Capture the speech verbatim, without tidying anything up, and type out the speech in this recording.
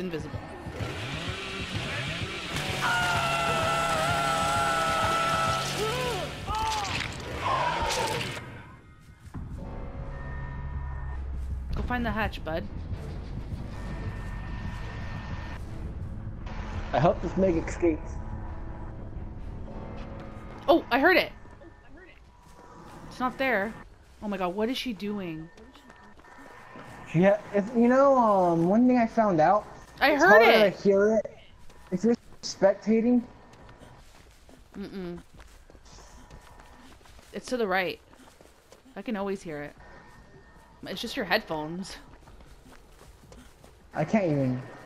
invisible. Go find the hatch, bud. I hope this Meg escapes. Oh, I heard it. It's not there. Oh my god, what is she doing? Yeah, if you know, um, one thing I found out. I it's heard harder it. to hear it if you're spectating. Mm-mm. It's to the right. I can always hear it. It's just your headphones. I can't even.